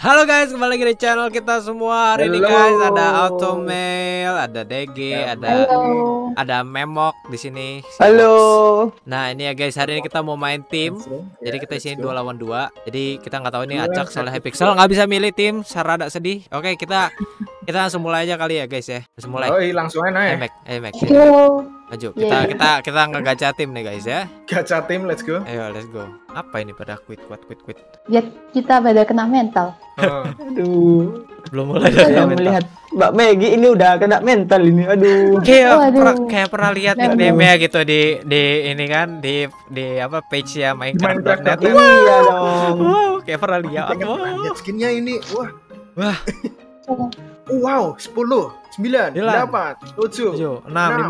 Halo guys, kembali lagi di channel kita semua. Hari ini guys ada Automail, ada DG, ada Memok di sini. Halo. Nah ini ya guys, hari ini kita mau main tim. Jadi kita di sini 2 lawan 2. Jadi kita nggak tahu ini acak soalnya Hypixel nggak bisa milih tim. Rada sedih. Oke kita langsung mulai aja kali ya guys ya. Langsung mulai. Oh langsung aja. Mac. Maju. Kita ngegacha tim nih guys ya. Gacha tim, let's go. Ayo let's go. Apa ini pada quit. Biar kita pada kena mental. Aduh. Belum mulai Saya melihat Mbak Megi ini udah kena mental ini. Aduh. Kayak pernah lihat nickname-nya gitu di ini kan di apa page ya Minecraft.net. Iya dong. Wow, kayak pernah lihat. Lihat skinnya ini. Wah. Wow, 10, 9, 8, 7, 6, 5, 4,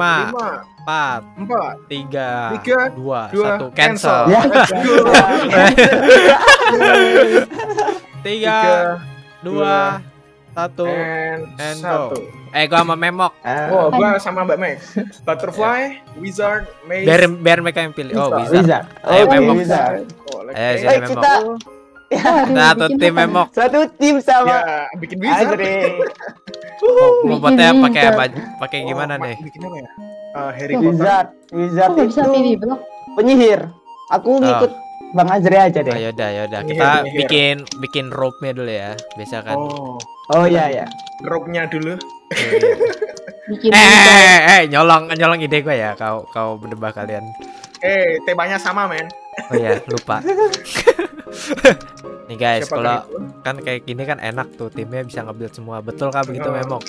3, 2, 1, cancel. Ya. 3, 2, 1, and go. Gua sama Memok. Oh, gua sama Mbak Max. Butterfly, Wizard, Maze. Biar mereka yang pilih. Oh, Wizard. Ayo Memok. Wizard. Sini Memok. Satu tim Memok. Satu tim sama Ya, bikin Wizard. Mau buatnya pakai gimana nih? Bikin apa ya? Harry Potter. Wizard Kok bisa itu milih blok? penyihir. Aku ngikut Bang Azri aja deh. Yaudah. Kita bikin rope-nya dulu ya. Biasa kan. Oh iya. Rope-nya dulu. Bikin Nyolong ide gue ya. Kau berdebah kalian. Temanya sama, men. Oh iya, lupa. Nih guys, Siapa kalau kan kayak gini kan enak tuh timnya bisa nge-build semua. Betul kah begitu Memok?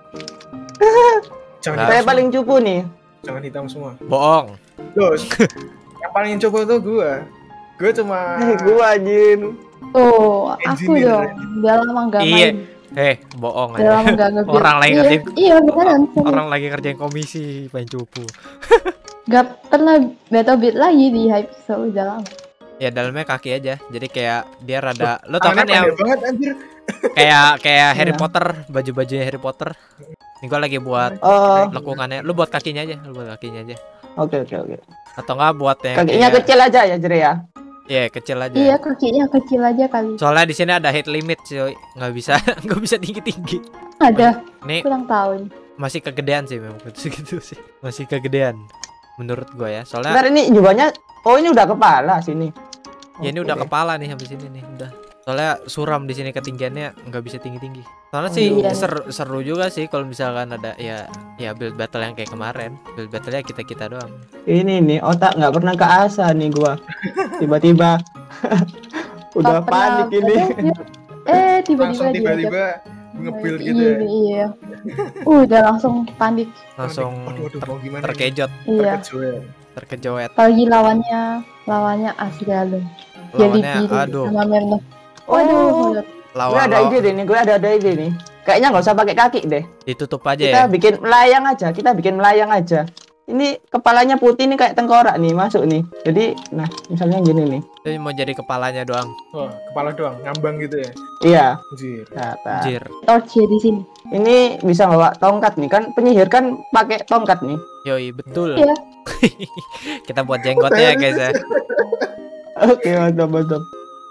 Saya paling cupu nih. Jangan hitam semua. Bohong. Terus yang paling coba tuh gua cuma Gua anjir. Oh, aku dong. Udah lama nggak main. Bohong Udah aja. lama nggak nge-build. Orang lagi ngerjain. Iya beneran. Orang lagi kerjain komisi, main cupu. Gak pernah battle beat lagi di Hypixel udah lama. Ya dalamnya kaki aja. Jadi kayak dia rada lo tau kan tangannya yang pendek banget anjir. kayak Harry Potter, baju-bajunya Harry Potter. Ini gua lagi buat lekukannya. Lu buat kakinya aja, Oke. Atau enggak buat yang Kakinya kecil aja ya, Jere ya. Iya, kecil aja. Iya kakinya kecil aja kali. Soalnya di sini ada height limit, cuy. Nggak bisa tinggi-tinggi. Ada. Nih Kurang tahu. masih kegedean sih memang segitu sih. Masih kegedean menurut gua ya. Soalnya Bentar ini jubahnya. Oh ini udah kepala sini. ya ini udah kepala nih sampai sini nih, udah. Soalnya suram di sini ketinggiannya nggak bisa tinggi-tinggi. Soalnya sih seru juga sih kalau misalkan ada ya build battle yang kayak kemarin. Build battle-nya kita doang. Ini nih otak nggak pernah keasa nih gua. Tiba-tiba udah panik ini. Tiba-tiba nge-build gitu ya. Iya. Udah langsung panik. Langsung mau gimana terkejut. Iya. Terkejoet. Apalagi lawannya Asgalon. Lawannya aduh. Sama Merlo. Oh. Lawan Gue ada ide deh nih, gue ada ide nih. Kayaknya nggak usah pakai kaki deh. ditutup aja Kita ya. bikin melayang aja. Ini kepalanya putih nih kayak tengkorak nih masuk nih. Jadi, nah misalnya gini nih. Jadi mau jadi kepalanya doang. Oh, kepala doang, ngambang gitu ya. Iya. Anjir. Anjir. Torche di sini. Ini bisa bawa tongkat nih kan penyihir kan pakai tongkat nih. Yoi, betul. Iya. Kita buat jenggotnya ya guys ya. Oke, mantap.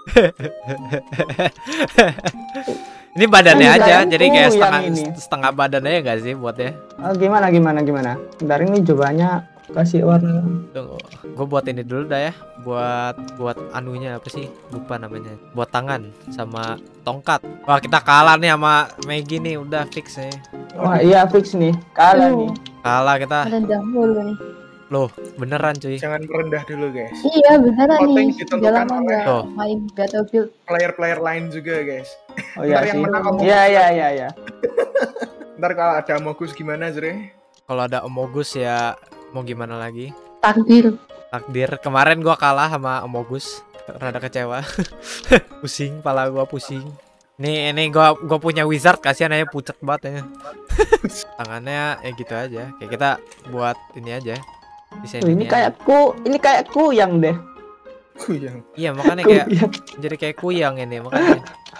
Ini badannya Ini aja, sayangku jadi kayak yang ini. setengah badannya ya gak sih buatnya? Oh, gimana? Bentar ini cobaannya kasih warna. Tunggu, gue buat ini dulu dah ya. Buat anunya apa sih? Lupa namanya. Buat tangan sama tongkat. Wah kita kalah nih sama Maggie nih, udah fix ya. Wah iya fix nih, kalah nih. Kalah kita. Rendah mulu nih. Loh, beneran cuy. Jangan merendah dulu guys. Iya beneran Voting nih. ditentukan Udah lama oleh nggak main Battlefield. Player lain juga guys. Oh iya Ntar yang sih. menang Amogus. Iya. Ntar kalau ada Amogus gimana Zre? Kalau ada Amogus ya mau gimana lagi? Takdir. Kemarin gua kalah sama Amogus. Rada kecewa. Pusing, pala gua pusing. Ini gua punya wizard, kasihan aja pucet banget ya. Tangannya ya gitu aja. Kayak kita buat ini aja. Desain Ini kayak kuyang deh. Kuyang. Iya, makanya kayak jadi kayak kuyang ini makanya.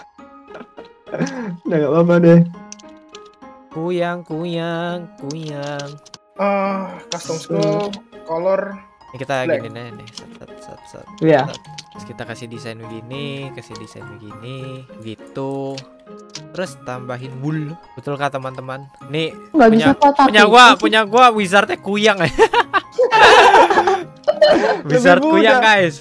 Udah gak apa-apa deh. Kuyang. Custom scope, color Ini kita Black. gini nih, set. Iya. Terus kita kasih desain begini, gitu. Terus tambahin wool. Betul kah teman-teman? Nih Nggak bisa kotak. punya gua wizardnya kuyang. Wizard Lebih kuyang mudah. guys.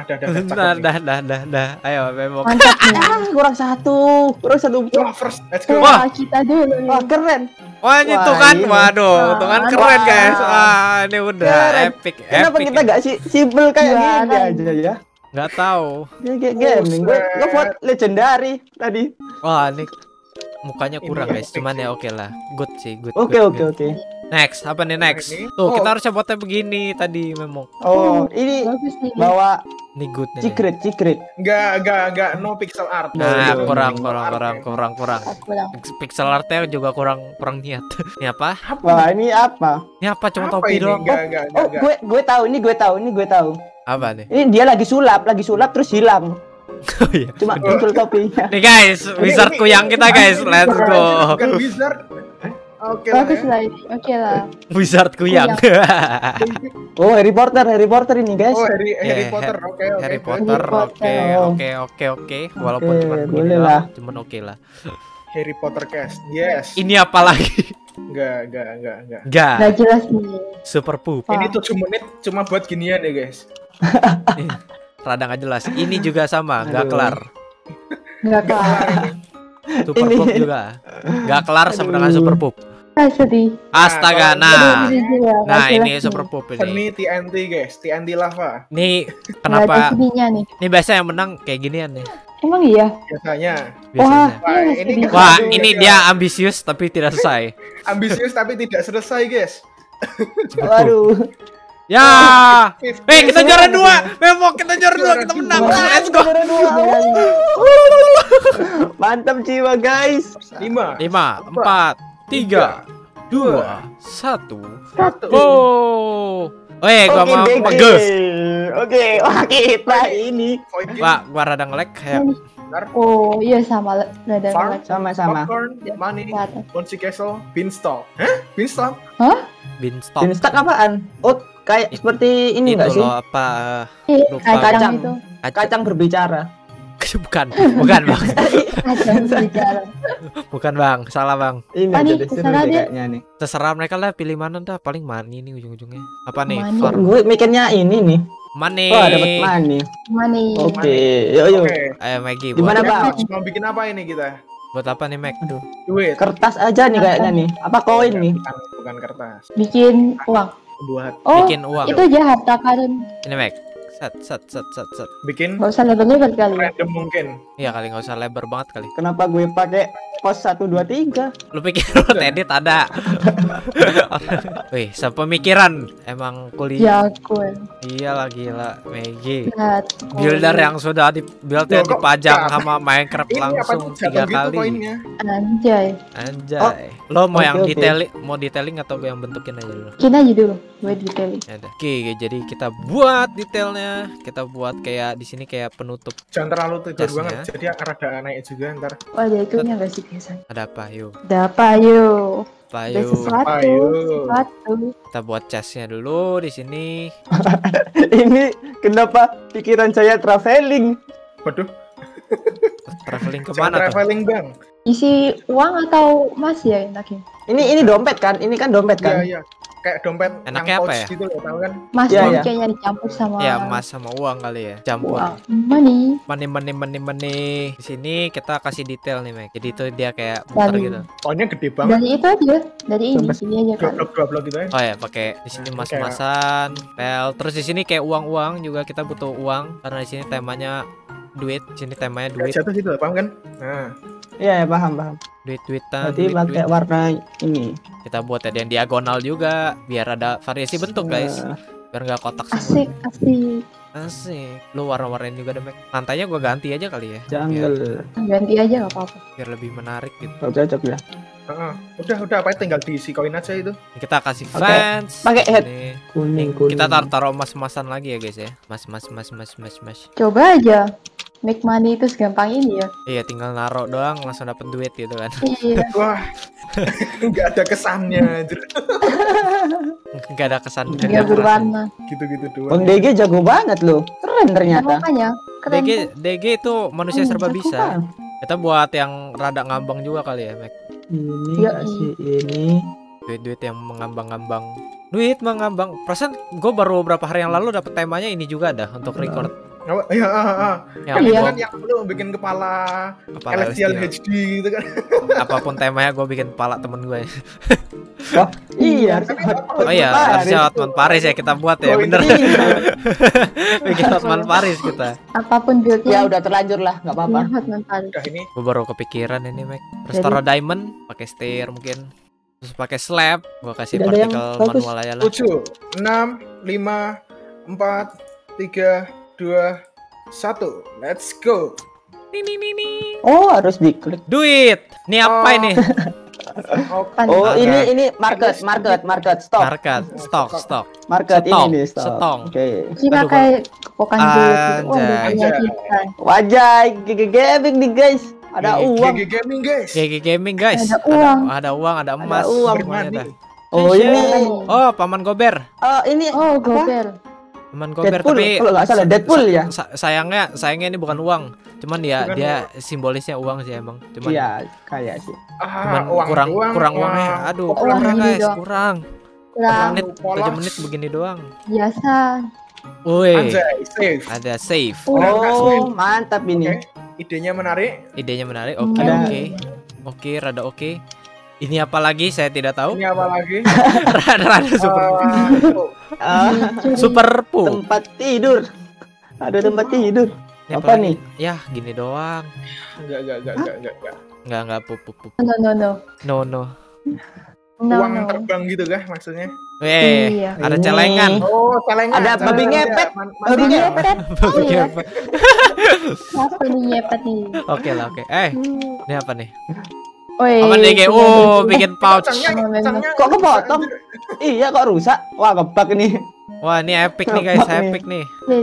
Dah. Ayo memang. Mantap nih. Kurang satu Wah, first, let's go. Wah. Kita dulu nih. Wah, keren. Wah ini Wah, tuh kan, ini. waduh, tuh kan Wah. keren guys. Wah ini udah Keren. epic, Kenapa epic. kita nggak simple kayak Juara gini aja ini. ya? Nggak tahu. Kayak gaming. Gue vote legendary tadi. Wah ini mukanya kurang Ini guys, epic cuman sih. ya oke lah, good sih, good. Oke, good, oke, good. oke. Next, apa nih next? Ini. Tuh kita Oh. harusnya buatnya begini tadi memang. Oh, ini Bagus nih. bawa Ini good nih. secret. Enggak, no pixel art. Nah, Aduh. kurang. Kurang. Pixel artnya juga kurang niat. Ini apa? Wah, ini apa? Ini apa? Cuma Apa topi ini? doang. Enggak. Oh, gue tahu, ini gue tahu. Apa nih? Ini dia lagi sulap terus hilang. Oh iya. Cuma muncul topinya. Nih guys, wizardku yang kita guys, let's go. Bukan wizard. Oke lah Bagus ya. lah ini. Oke lah. Wizardku yang. Oh, Harry Potter ini, guys. Oh, Harry Yeah, Potter. Oke. Harry Potter, Potter. oke. Walaupun Oke, cuma begini boleh doang, lah. cuman oke lah. Harry Potter cast. Yes. Ini apa lagi? Enggak. Nggak Gak, jelas nih. super poop. Wah. Ini 7 menit cuma buat ginian ya, guys. Rada nggak jelas. Ini juga sama, nggak Aduh. kelar. Nggak kelar. Super Ini. poop juga. Nggak kelar sama dengan Aduh. super poop. Sedih. Astaga, kalau- nah. Sedih juga, nggak Nah, jelas ini nih. super poop ini. Seni TNT, guys. TNT lava. Nih, Nggak ada kenapa? sedihnya nih. Ini biasa yang menang kayak ginian nih. Emang iya? Biasanya. Biasanya. Wah, Iya, ini sedih. Wah, Aduh, ini ya. dia ambisius tapi tidak selesai. Ambisius tapi tidak selesai, guys. Waduh. Ya. Kita juara 2. Memo, kita juara 2, kita menang. Let's go. Mantap jiwa, guys. 5 5, 4, 3, 2, 1. Satu. Oh. Gua mau Oke, bagus. Oke, wah kita ini Viking, Wah, gua rada nge-lag kayak. Oh iya sama. Rada Farm, ngelak. sama-sama. Popcorn, Money, Kelihatan. Bouncy Castle, Beanstalk. Hah? Beanstalk? Beanstalk. Instak apaan? Oh, kayak seperti ini enggak Itu sih? loh apa? Lupa. Kacang Kacang. itu. Kacang berbicara. Bukan Bang. Kacang bicara. Bukan Bang, salah Bang. Ini Ah, aja nih, deh, seru terserah deh dia. kayaknya nih. Terserah mereka lah pilih mana dah, paling money nih ujung-ujungnya. Apa nih? Money. Farm. Gue mikirnya ini nih. Money. Wah, dapat money. Mana? Oke, yuk. Oke. Ayo Maggie, Gimana, buat, Bang? Mau bikin apa ini kita? buat apa nih Mag? Duit. Kertas aja nih kayaknya nih. Apa koin nih? Bukan kertas. Bikin uang. Buat Oh, Bikin uang. itu aja harta karun. Ini Mag. Set. bikin Nggak usah lebar-lebar kali. random mungkin. Iya kali nggak usah lebar banget kali. Kenapa gue pakai pos 1 2 3? Lu pikir lu edit ada? Wih, sepemikiran emang kuliah. Jagoan. Iyalah gila, Maggie. Lihat. Builder yang sudah di build Loh, kok dipajang nggak? sama Minecraft Ini apa langsung tuh jatuh 3 gitu kali. koinnya? Anjay. Anjay. Lo mau oke, yang oke. detailing atau gue yang bentukin aja dulu? Bikin aja dulu. Buat detailing. Ya udah. Oke, jadi kita buat detailnya. Kita buat kayak di sini kayak penutup. Jangan terlalu tidur Jasnya. banget. Jadi rada naik juga ntar. Oh, ada itunya nggak sih biasanya? Ada apa? Yuk. Ada apa yuk? Apa Ada yuk? sesuatu. Ayo. Sesuatu. Kita buat chestnya dulu di sini. Ini kenapa pikiran saya traveling? Waduh, Traveling jangan kemana tuh? traveling, Bang. Isi uang atau emas ya enaknya? Ini dompet kan? Ini kan dompet kan? Iya. Kayak dompet Enaknya yang apa pouch ya? gitu loh, tahu kan? Mas Iya, ini iya. kayaknya dicampur sama Ya emas sama uang kali ya. Campur. uang. Money. Money. Di sini kita kasih detail nih, Meg. Jadi itu dia kayak muter Dan- gitu. Pohonnya gede banget. Dari itu aja. Dari ini. Dompet. Sini aja kan. Dua blok gitu ya. Oh ya, pakai di sini mas-masan, pel. Terus di sini kayak uang-uang juga kita butuh uang karena di sini temanya duit. Di sini temanya Kayak duit, jatuh gitu, paham kan? Nah, Iya, ya, paham. duit-duitan. Berarti pakai warna ini. Kita buat ya yang diagonal juga biar ada variasi bentuk, guys. Biar nggak kotak semua. Asik. Asik. Lu warna-warnain juga deh, Meg. Lantainya gua ganti aja kali ya. Jungle. Ganti aja nggak apa-apa. Biar lebih menarik gitu. Oh, cocok ya. heeh. Udah apa tinggal diisi koin aja itu. Kita kasih Oke. fans. Pakai head. Ini. Kuning. Kita taruh mas-masan lagi ya, guys ya. Mas. Coba aja. Make money itu segampang ini ya. Iya, tinggal naruh doang langsung dapet duit gitu kan. Iya. Wah, nggak ada kesannya. anjir. Nggak ada kesan Dia kerja keras. berwarna. Gitu-gitu Bang doang. DG jago banget loh. Keren ternyata. Makanya keren. DG itu manusia serba Jago bisa. banget. Kita buat yang rada ngambang juga kali ya, Mac. Ini Iya, kasih ini. Duit-duit yang mengambang-ngambang. Duit mengambang. Perasaan gue baru beberapa hari yang lalu dapet temanya ini juga dah untuk record. Oh, iya, Yang Kan itu Iya. kan yang lu bikin kepala kepala Celestial Celestial. HD gitu kan. Apapun temanya gue bikin kepala temen gue. Oh, iya harusnya Oh iya, harusnya Hotman Paris ya kita buat ya, Oh, bener. Iya. Bikin Hotman Paris kita. Apapun Ya buildnya. udah terlanjur lah, nggak apa-apa. Iya, Hotman Paris. Udah ini Gue baru kepikiran ini, Mac. Restore diamond, pakai steer mungkin. Terus pakai slab, gue kasih Tidak ada yang partikel bagus. manual aja lah. 7, 6, 5, 4, 3, 2, 1. Let's go. Oh, harus diklik. Duit. Ini apa Oh. ini? Oke. Oh, Oke. ini market, stop. Market, stok. Market Setong, ini nih, stop. setong. Oke. Kita Aduh, kayak kepokan duit gitu. Wah, Anjay. duitnya kita. Wajah GG Gaming nih guys. Ada uang. GG Gaming guys. GG Gaming guys. Ada uang. Ada uang, ada emas. uang. semuanya ada. Oh, ini. Oh, paman Gober. Ini Oh, apa? gober. Paman Gober Deadpool, tapi kalau nggak salah Deadpool ya. sayangnya ini bukan uang. Cuman dia Bukan dia simbolisnya uang sih emang. Cuman Iya, kayak sih. cuman uang kurang doang, kurang uangnya. Aduh, Populer kurang ini guys, doang. kurang. Kurang. Menit, polos. 7 menit begini doang. Biasa. Woi, Anjay, save. ada save. Oh, mantap ini. Oke. Idenya menarik. Idenya menarik. Oke, Ada. oke. Oke, rada oke. Ini apa lagi? Saya tidak tahu. Ini apa lagi? Rada super Oh, Ah, super pu. tempat tidur. Ada tempat tidur. Ini Apa lagi? nih? Ya, gini doang. enggak. Enggak pup. No, no, no. No, no. No, Uang no. terbang gitu kah maksudnya? Iya. Ada Ini. celengan. Oh, celengan. Ada babi Celengan. ngepet. Man- Babi man- ngepet. Babi Iya. ngepet. Siapa nih nyepet nih? Oke lah, oke. Ini apa nih? Woi. Apa nih, Ge? Oh, bikin pouch. Cangnya- Kok kepotong? Iya, kok rusak? Wah, kebak ini. Wah, ini epic nih guys, Apa nih? epic nih.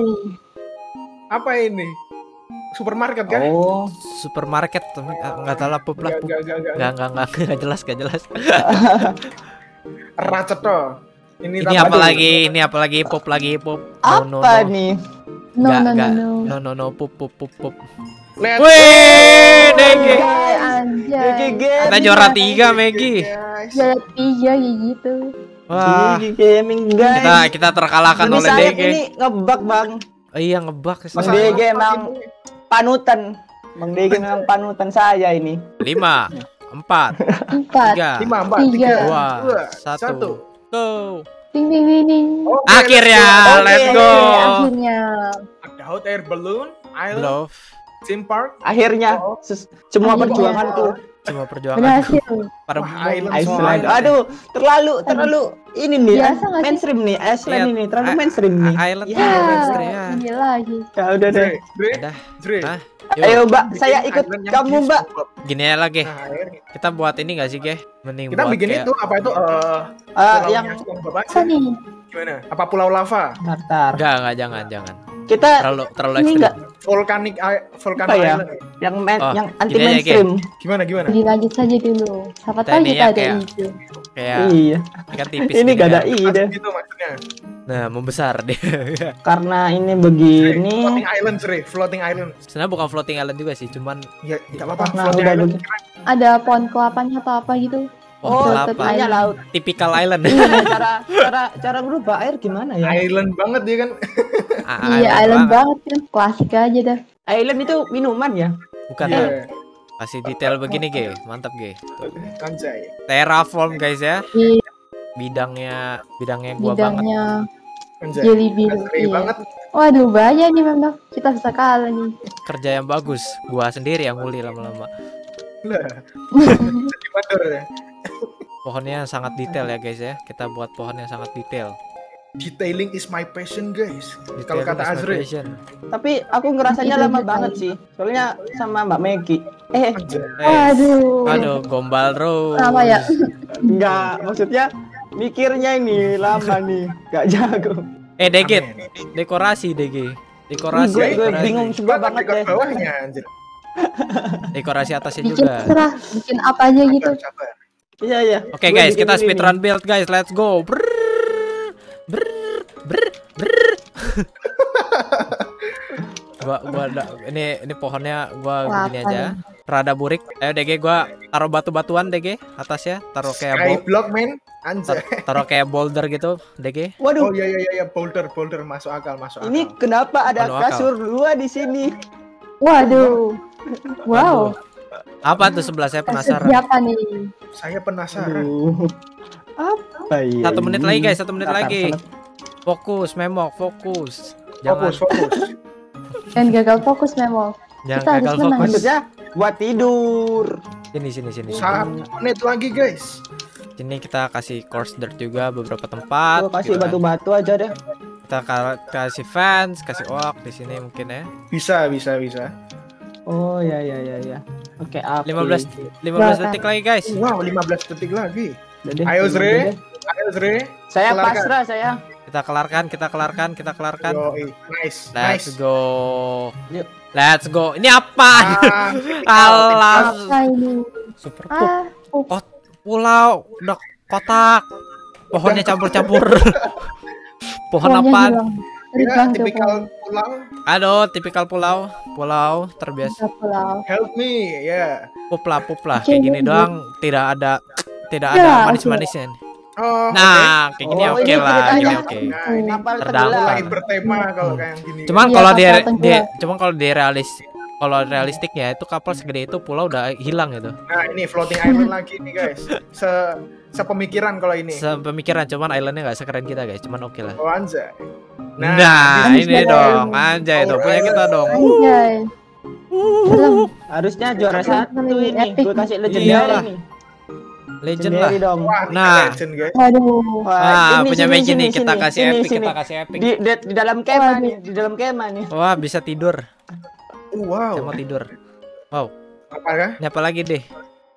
Apa ini? Supermarket kan? Oh, Supermarket enggak tahu lah pup lah. Pup. Enggak. Enggak jelas, enggak jelas. Racet toh. Ini tambah apa dulu. lagi? Ini apa lagi? Pup lagi, pup. No, no, apa no. nih? No, Nggak, no, no, nggak. no. No, pup. Let's Wih, DG. Anjay. Kita juara 3, Megi. guys. Jalan 3 kayak gitu. Wah, GG Gaming guys. kita terkalahkan Bang oleh Sayap DG. ini ngebak, Bang. Oh iya, ngebak. Bang DG emang panutan. Bang DG memang panutan saya ini. 5, 4, 4. 3, 5, 4, 3, 2, 1. Go. Ding ding ding ding. Akhirnya, Oke. let's go. Akhirnya. Ada hot air balloon, island, Love, theme park. Akhirnya semua Akhirnya. perjuanganku. cuma perjuangan Berhasil. pada Wah, island Iceland. semua. Aduh, terlalu ini nih. Biasa nggak sih? Mainstream nih, Iceland Iya, ini terlalu I- mainstream nih. Island Ya. terlalu mainstream ya. Ini lagi. Ya udah deh. Dre, Udah. Dre. Hah? Ayo, Yuk, Mbak, saya Bikin ikut island yang kamu, Mbak. di-swap. gini aja lagi. Nah, akhirnya. Kita buat ini gak sih, Ge? Mending Kita buat bikin kayak- itu apa itu? Yang Bapak Apa nih? gimana? Apa pulau lava? Tartar. Enggak, jangan. Kita Terlalu ini ekstrim. enggak Volcano Apa ya? Island. Oh, yang anti gini aja, mainstream. Gimana? Dilanjut saja dulu. Siapa Kita tahu ini kita ya ada kayak- ide. Kayak Iya. kan tipis Ini gini gak ada kan. ide. Gitu maksudnya. Nah, membesar dia. Karena ini Dre, begini. Floating island, Dre. Floating island. Sebenarnya bukan floating island juga sih, cuman Ya, enggak apa-apa. Karena Floating udah island. begini. Ada pohon kelapanya atau apa gitu. Oh, Floated kelapa. hanya island. laut. Typical island. Cara berubah air gimana ya? Island banget dia kan. Iya, island banget kan. Klasik aja dah. Island itu minuman ya? Bukan Iya. ya? Kasih detail begini, Ge. Mantap, Ge. Tuh. Anjay. Terraform, guys ya. Di Bidangnya gua banget. bidangnya Anjay. jelly bean. Asri Iya. banget. Waduh, bahaya nih memang. Kita bisa kalah nih. Kerja yang bagus. Gua sendiri yang nguli lama-lama. Lah. Jadi mandor ya. Pohonnya sangat detail ya, guys ya. Kita buat pohon yang sangat detail. Detailing is my passion, guys. Kalau Detailing kata is my Azri. passion. Tapi aku ngerasanya Itu lama betul. banget sih. Soalnya sama Mbak Megi. Anjay. Waduh. Aduh, gombal terus. Lama ya? Enggak, maksudnya mikirnya ini lama nih. Gak jago. Degit. Amin. Dekorasi, DG. Dekorasi, Gue dekorasi. bingung juga banget Dekat deh. bawahnya, anjir. Dekorasi atasnya Bikin juga. terserah. Bikin apa aja gitu. Sabar. Iya, iya. Oke Gue guys, bikin kita ini speedrun build guys. Let's go. Brrrr. Ini pohonnya gua Wah, begini apa aja. Rada burik. Ayo DG gua taruh batu-batuan DG atasnya, taruh kayak Skyblock men, anjay. taruh kayak boulder gitu DG. Oh Waduh, iya boulder masuk akal masuk akal. ini kenapa ada Penuh akal. kasur dua di sini? Waduh. Wow. Apa tuh sebelah saya penasaran. Siapa nih? Saya penasaran. Aduh. Apa ya? 1 menit lagi guys, 1 menit Tatar lagi. banget. Fokus, memok, fokus. Jangan Fokus. Dan gagal fokus Memo. jangan Kita harus gagal menang. fokus. Maksudnya buat tidur. Sini. 1 menit lagi guys. Sini kita kasih course dirt juga beberapa tempat. Gua kasih gitu kan. batu-batu aja deh. Kita kasih fence, kasih oak di sini mungkin ya. Bisa. Oh ya. Oke, api. 15 detik lagi guys. Wow, 15 detik lagi. Udah deh, Ayo, udah Zre. deh. Ayo Zre. Saya Kelarkan. pasrah saya. Kita kelarkan. Yoi, nice. Let's go. Yuk. Let's go. Ini apa? Ah, Alas. Apa ini? Super cool. Ah, Pulau, udah kotak. Pohonnya campur-campur. Pohon pohonnya apaan? hilang. ya, Terbang tuh tipikal pohon. pulau. Aduh, tipikal pulau terbiasa. Kita pulau. Help me, ya. Puplah, Oke, kayak gini oke. doang, tidak ada Ya, manis-manisnya. Oh, Nah, kayak gini Oh, oke ini lah, ceritanya. gini oke. Nah, ini Kapal Terdampak. tenggelam. lagi bertema kalau kayak gini. Cuman Iya, kalau kapal tenggelam. cuman kalau realistiknya itu kapal segede itu pulau udah hilang gitu. Nah, ini floating island lagi nih guys. Sepemikiran kalau ini. Sepemikiran, cuman islandnya nggak sekeren kita guys, cuman oke lah. Oh, anjay. Nah, habis ini dari dong, island. anjay dong, punya kita dong. Anjay. Film. Harusnya juara satu ini. Epic. Gue kasih Iyalah. legendary nih. Legend lah. Legendary dong. Wah, ini Nah. legend guys. Waduh. Nah, ini, punya sini, Magic nih, sini, kita sini. kasih Sini, epic, sini. kita kasih epic. Di dalam kemah Waduh. nih, di dalam kemah nih. Wah, bisa tidur. Saya Wow. mau tidur. Wow, Apa ya? ini apa lagi deh?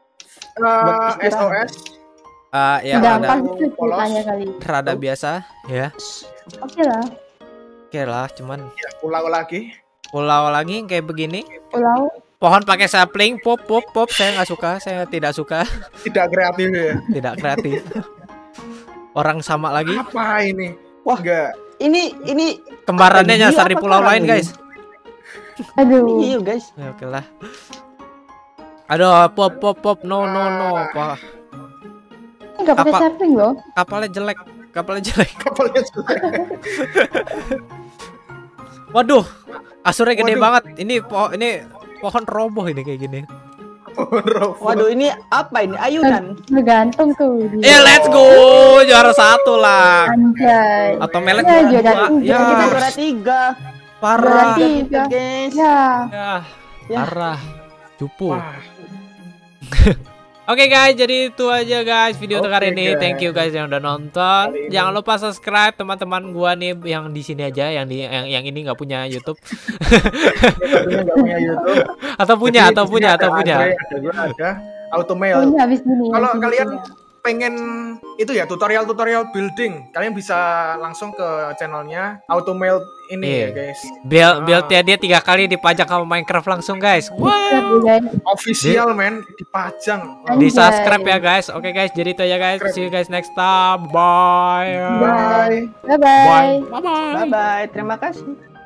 istirahat. SOS. Ya Gampang rada, itu ceritanya kali. rada biasa ya. Oke lah. Oke lah, cuman Ya, pulau lagi. pulau lagi yang kayak begini. Pulau. Pohon pakai sapling, pop. Saya nggak suka, saya tidak suka, Tidak kreatif ya. tidak kreatif. Orang sama lagi. Apa ini? Wah. Enggak. Ini Kembarannya Apa, nyasar di apa pulau karang lain ini? guys. Aduh. iya guys. Ya, oke lah. Aduh, pop. No. Wah, Enggak pakai Apa? sapling loh. kapalnya jelek. Kapalnya jelek. Waduh, asurnya gede Waduh. banget. Ini pohon roboh ini kayak gini. Waduh, ini apa ini? Ayunan. Bergantung tuh. Let's go, juara 1 lah. Anjay. Atau melek Ya, juara juara 2. tiga. Ya, Kita juara 3. parah. Juara tiga. Guys. Ya. Ya, Ya. parah. Cupu. Wah, Oke guys, jadi itu aja guys video untuk hari Oke, ini. guys. Thank you guys yang udah nonton. Hari ini. Jangan lupa subscribe teman-teman gua nih yang di sini aja, yang ini nggak punya YouTube satunya nggak punya YouTube. atau punya Jadi, atau di sini punya. Ada gua ada Automail. Oh, ini habis gini. Kalau habis kalian gini. pengen itu ya tutorial building, kalian bisa langsung ke channelnya Automail ini Iya. ya guys. Buildnya dia 3 kali dipajang sama Minecraft langsung guys. Wah. Subscribe ya, guys. Official men dipajang. Anjay. Di subscribe ya guys. Oke guys, jadi itu aja guys. See you guys next time. Bye. Bye. Bye-bye. Bye. Bye. Bye bye. Terima kasih.